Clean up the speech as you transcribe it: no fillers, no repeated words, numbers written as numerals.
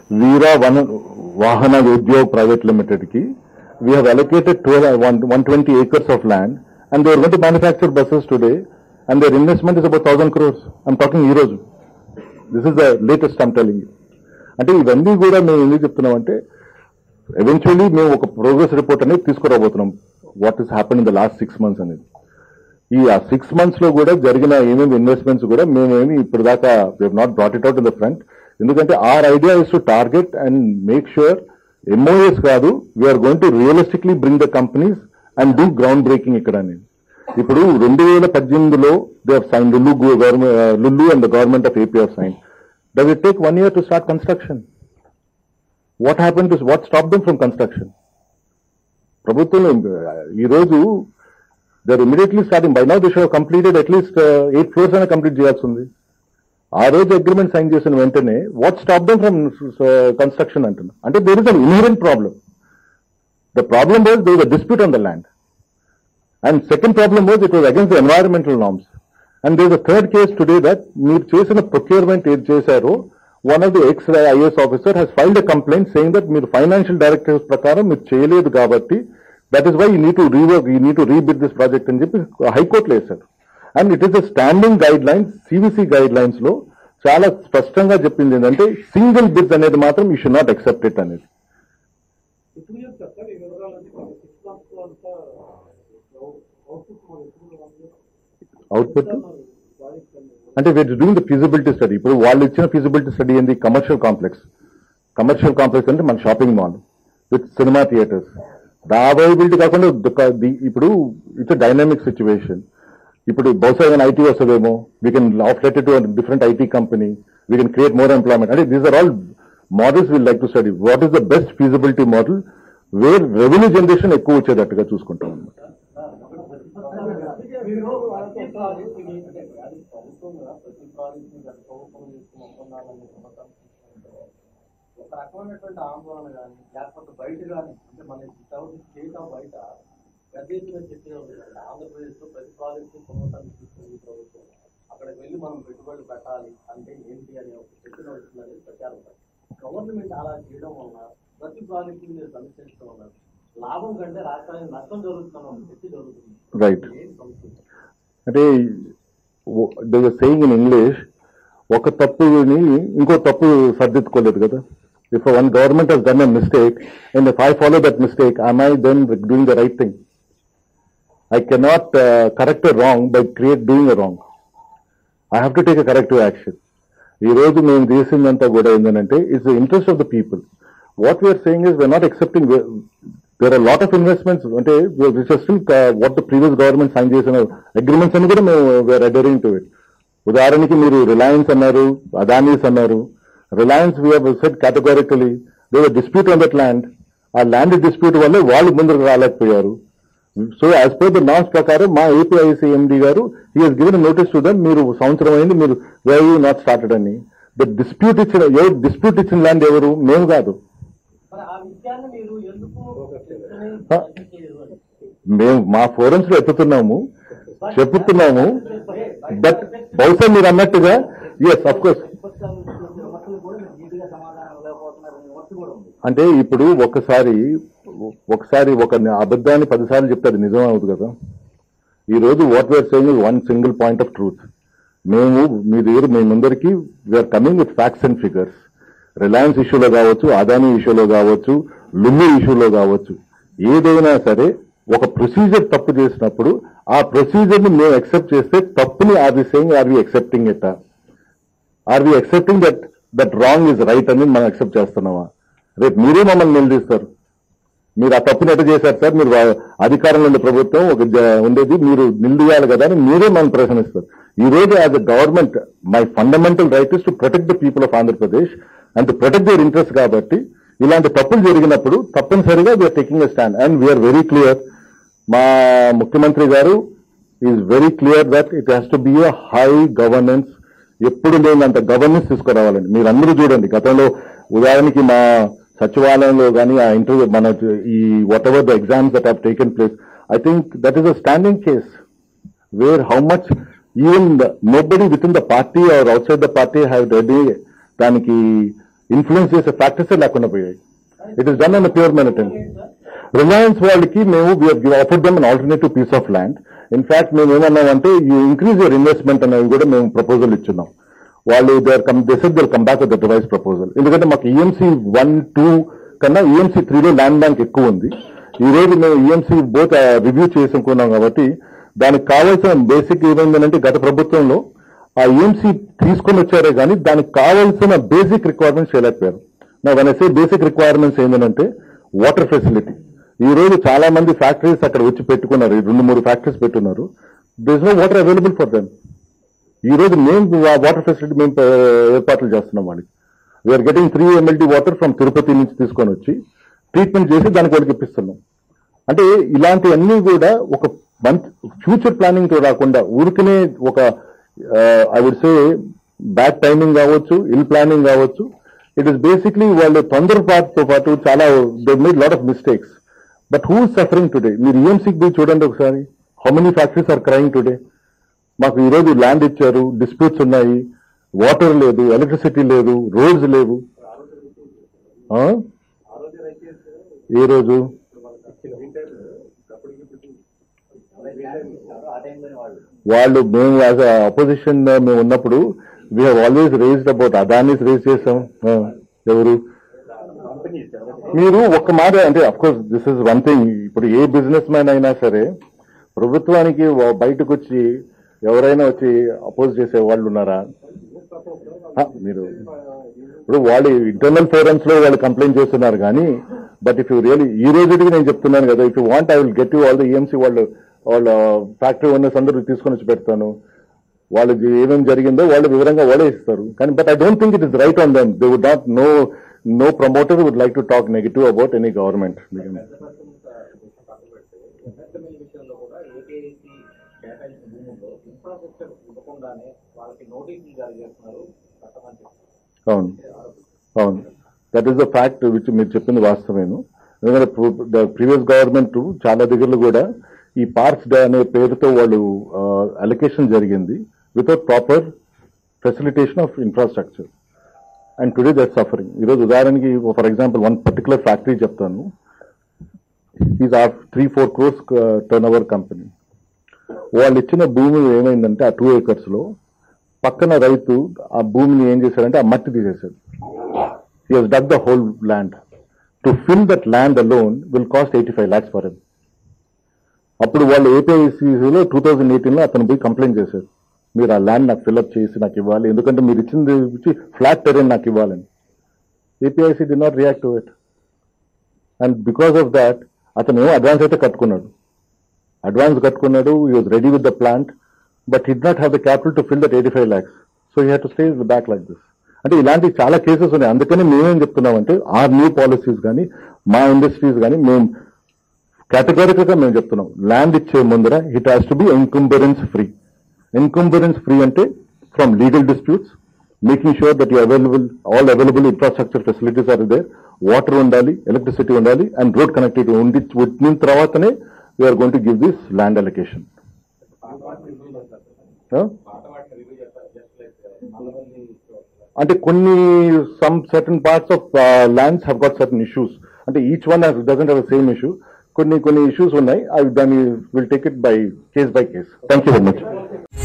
Veera Vahana Udyog Private Limited ki, we have allocated 120 acres of land, and they are going to manufacture buses today, and their investment is about 1,000 crores. I'm talking euros. This is the latest I'm telling you. అంటే ఇవన్నీ కూడా మేము ఎందుకు చెప్తున్నామంటే eventually మేము ఒక progress report అనేది తీసుకురాబోతున్నాం what is happen in the last 6 months అనేది. ఈ 6 months లో కూడా జరిగిన ఏమేమి ఇన్వెస్ట్మెంట్స్ కూడా మేమేమి ఇప్పుడు దాకా we have not brought it out in the front. ఎందుకంటే our idea is to target and make sure MoUs కాదు, we are going to realistically bring the companies and do ground breaking ఇక్కడ అనేది. ఇప్పుడు 2018లో they have sign Lulu and the government of AP have sign. Does it take 1 year to start construction? What happened to what stopped them from construction? Prabhutvam ee roju they are immediately starting. By now they should have completed at least 8 floors and complete cheyalundi. Aa roju agreement sign chesina ventane what stopped them from construction antunna. Ante there is an inherent problem. The problem was there was a dispute on the land, and second problem was it was against the environmental norms. And there is a third case today that meer chesina procurement ed chesaro, one of the ex-IAS officer has filed a complaint saying that meer financial directives prakaram meer cheyaledu kabatti that is why you need to rework, you need to rebid this project అని చెప్పి హైకోర్టులో వేశారు. And it is a standing guidelines, CVC guidelines లో చాలా స్పష్టంగా చెప్పింది ఏంటంటే single bids అనేది మాత్రం you should not accept it అనేది. అవుట్పుట్ అంటే we are doing the feasibility study. ఇప్పుడు వాళ్ళు ఇచ్చిన ఫీజిబిలిటీ స్టడీ ఏంది? కమర్షియల్ కాంప్లెక్స్ అంటే మన shopping mall with cinema theatres. The availability కాకుండా ఇప్పుడు ఇట్స్ డైనామిక్ సిచ్యువేషన్. ఇప్పుడు బహుశా ఏమైనా ఐటీ వస్తుందేమో, we can allot to different IT company, we can create more employment. అంటే these are all models will like to study. What is the best feasibility model where revenue generation ఎక్కువ వచ్చేటట్టుగా చూసుకుంటాం అన్నమాట. ఒక రకమైనటువంటి ఆందోళన కానీ లేకపోతే బయట కానీ అంటే మన స్టేట్ ఆఫ్ బయట పెద్ద ఎత్తున చెప్పే ఆంధ్రప్రదేశ్ లో ప్రతి ప్రాజెక్టు పునరుద్ధరణ తీసుకుంది ప్రభుత్వం, అక్కడికి వెళ్ళి మనం పెట్టుబడులు పెట్టాలి అంటే ఏంటి అనే ఒక చర్చ అవుతుందని ప్రచారం. గవర్నమెంట్ అలా చేయడం వల్ల ప్రతి ప్రాజెక్టు మీరు సమీక్షించడం వల్ల లాభం కంటే రాష్ట్రానికి నష్టం జరుగుతున్న చర్చ జరుగుతుంది. రైట్. అంటే they are saying in English, ఒక తప్పుని ఇంకో తప్పు సర్దిద్దుకోలేదు కదా. If one government has done a mistake and if I follow that mistake, am I then doing the right thing? I cannot correct a wrong by doing a wrong. I have to take a corrective action. Ee roju mem chesinanta kuda endante it's the interest of the people. What we are saying is we are not accepting. There are a lot of investments ante which are still what the previous government signed chesina agreements ani kuda we are adhering to it. ఉదాహరణకి మీరు Reliance అన్నారు, అదానీస్ అన్నారు. Reliance we have said categorically they were dispute on that land. ఆ land dispute వల్ల వాళ్ళు ముందుకు రాలేకపోయారు. So as per the norms ప్రకారం మా ఏపీఐసీ ఎండి గారు he has given notice to them, మీరు సంవత్సరం అయింది, మీరు వై యూ నాట్ స్టార్టెడ్ అని. ద డిస్ప్యూట్ ఇచ్చిన ల్యాండ్ ఎవరు? మేము కాదు. మేము మా ఫోరమ్స్ లో ఎత్తుతున్నాము, చెప్తున్నాము. బట్ బహుశా మీరు అన్నట్టుగా ఎస్ అఫ్ కోర్స్ అంటే ఇప్పుడు ఒకసారి ఒక అబద్ధాన్ని 10 సార్లు చెప్తే అది నిజం అవుతుంది కదా. ఈ రోజు what we are saying is one single point of truth. మేము మీ దగ్గర మేమందరికీ we are coming with facts and figures. Reliance ఇష్యూలో కావచ్చు, అదానీ ఇష్యూలో కావచ్చు, లుల్లు ఇష్యూలో కావచ్చు, ఏదైనా సరే ఒక ప్రొసీజర్ తప్పు చేసినప్పుడు ఆ ప్రొసీజర్ ని మేము యాక్సెప్ట్ చేస్తే తప్పుని are we saying are we accepting it? Are we accepting that wrong is right అని మనం యాక్సెప్ట్ చేస్తున్నామా? రేపు మీరే మమ్మల్ని నిలదీస్తారు, మీరు ఆ తప్పుని ఎట్లా చేశారు సార్, మీరు అధికారంలో ఉండే ప్రభుత్వం ఉండేది, మీరు నిలదీయాలి కదా అని మీరే మనం ప్రశ్నిస్తారు. ఈ రోజు as a government my fundamental right is to protect the people of Andhra Pradesh and to protect their interest. కాబట్టి ఇలాంటి తప్పులు జరిగినప్పుడు తప్పనిసరిగా we are taking a stand and we are very clear. మా ముఖ్యమంత్రి గారు is very clear that it has to be a high governance. ఎప్పుడు లేనంత గవర్నెన్స్ తీసుకురావాలండి. మీరు అందరూ చూడండి, గతంలో ఉదాహరణకి మా సచివాలయంలో కానీ ఆ ఇంటర్వ్యూ మన ఈ whatever the exams that have taken place, I think that is a standing case where how much even nobody within the party or outside the party have ready దానికి influence చేసే ఫ్యాక్టర్సే లేకుండా పోయాయి. It is done on pure merit. Reliance వాళ్ళకి మేము offered them an alternative piece of land. In fact మేము ఏమన్నామంటే you increase your investment అనేది కూడా మేము ప్రపోజల్ ఇచ్చున్నాం. వాళ్ళు they said they come back with the revise proposal. ఎందుకంటే మాకు ఈఎంసీ 1, 2 కన్నా ఈఎంసీ 3లో ల్యాండ్ బ్యాంక్ ఎక్కువ ఉంది. ఈ రోజు మేము ఈఎంసీ బోత్ రివ్యూ చేసుకున్నాం కాబట్టి దానికి కావాల్సిన బేసిక్ ఏమైందంటే గత ప్రభుత్వంలో ఆ ఈఎంసీ తీసుకొని వచ్చారే కానీ దానికి కావాల్సిన బేసిక్ రిక్వైర్మెంట్స్ చేయలేకపోయారు. నా వనసే బేసిక్ రిక్వైర్మెంట్స్ ఏంటంటే వాటర్ ఫెసిలిటీ. ఈ రోజు చాలా మంది ఫ్యాక్టరీస్ అక్కడ వచ్చి పెట్టుకున్నారు, 2-3 ఫ్యాక్టరీస్ పెట్టున్నారు. This no water available for them. ఈ రోజు మేము వాటర్ ఫెసిలిటీ మేము ఏర్పాట్లు చేస్తున్నాం వాళ్ళకి. We are getting 3 MLD water from Tirupati నుంచి తీసుకొని వచ్చి ట్రీట్మెంట్ చేసి దానికి వాళ్ళకి ఇప్పిస్తున్నాం. అంటే ఇలాంటివన్నీ కూడా ఒక ఫ్యూచర్ ప్లానింగ్ తో రాకుండా ఊరికనే ఒక I would say bad timing కావచ్చు, ఇల్ ప్లానింగ్ కావచ్చు. ఇట్ ఈస్ బేసిక్లీ వాళ్ళు తొందరపాటుతో పాటు చాలా they made lot of mistakes. But who is suffering today? మీరు ఈఎంసీకి పోయి చూడండి ఒకసారి. How many factories are crying today? మాకు ఈ రోజు ల్యాండ్ ఇచ్చారు, డిస్ప్యూట్స్ ఉన్నాయి, వాటర్ లేదు, ఎలక్ట్రిసిటీ లేదు, రోడ్స్ లేవు. ఏ రోజు వాళ్ళు మేము యాజ్ అపోజిషన్ మేము ఉన్నప్పుడు we have always raised about Adanis raise చేసాం. ఎవరు మీరు ఒక్క మాట అంటే of course this is one thing. ఇప్పుడు ఏ బిజినెస్ మ్యాన్ అయినా సరే ప్రభుత్వానికి బయటకు వచ్చి ఎవరైనా వచ్చి అపోజ్ చేసే వాళ్ళు ఉన్నారా? మీరు ఇప్పుడు వాళ్ళు ఇంటర్నల్ ఫోరమ్స్ లో వాళ్ళు కంప్లైంట్ చేస్తున్నారు కానీ బట్ ఇఫ్ యూ రియలీ ఈ రోజుకి నేను చెప్తున్నాను కదా, if you want I will get you all the EMC వాళ్ళ ఫ్యాక్టరీ ఓనర్స్ అందరూ తీసుకొని వచ్చి పెడతాను. వాళ్ళకి ఏమేమి జరిగిందో వాళ్ళు వివరంగా వాళ్ళే ఇస్తారు. కానీ but I don't think it is right on them. They would not no promoter would like to talk negative about any government. అవును అవును, that is the fact which మీరు చెప్పింది వాస్తవేను. ఎందుకంటే ప్రీవియస్ గవర్నమెంట్ చాలా దగ్గరలో కూడా ఈ పార్క్స్ డే అనే పేరుతో వాళ్ళు అలొకేషన్ జరిగింది without proper facilitation of infrastructure. And today that suffering. ఈరోజు ఉదాహరణకి for example one particular factory చెప్తాను. ఈజ్ ఆ 3-4 crores టర్న్ ఓవర్ కంపెనీ. వాళ్ళు ఇచ్చిన భూమి ఏమైందంటే ఆ 2 acres లో పక్కన రైతు ఆ భూమిని ఏం చేశారంటే ఆ మట్టి తీసేశాడు. He has dug the whole land. To fill that land alone will cost 85 lakhs for him. అప్పుడు వాళ్ళు ఏపీఐసీలో 2018లో అతను పోయి కంప్లైంట్ చేశారు, మీరు ఆ ల్యాండ్ నాకు ఫిల్అప్ చేసి నాకు ఇవ్వాలి, ఎందుకంటే మీరు ఇచ్చింది ఫ్లాట్ టెరెన్ నాకు ఇవ్వాలని. APIIC did not react to it. And because of that అతను అడ్వాన్స్ అయితే కట్టుకున్నాడు, he was ready with the plant, but he'd not have the capital to fill that 85 lakhs. So he had to stay back like this. అంటే ఇలాంటి చాలా cases ఉన్నాయి. అందుకని మేమేం చెప్తున్నామంటే ఆర్ న్యూ పాలసీస్ కానీ మా ఇండస్ట్రీస్ కానీ మేము కేటగారికల్ గా మేము చెప్తున్నాం, ల్యాండ్ ఇచ్చే ముందర it has to be encumbrance free. Encumbrance free ante from legal disputes, making sure that all available infrastructure facilities are there, water undali, electricity undali, and road connectivity undi within తర్వాతనే we are going to give this land allocation. అంటే కొన్ని some certain parts of lands have got certain issues. అంటే each one doesn't have the same issue. కొన్ని issues ఉన్నాయి. దాన్ని will take it by case. Thank you very much.